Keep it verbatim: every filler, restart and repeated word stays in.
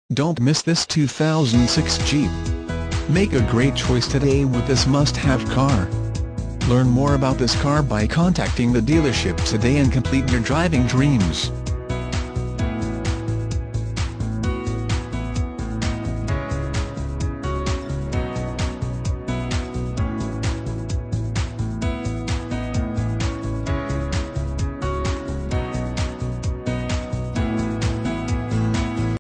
Don't miss this two thousand six Jeep. Make a great choice today with this must-have car. Learn more about this car by contacting the dealership today and complete your driving dreams.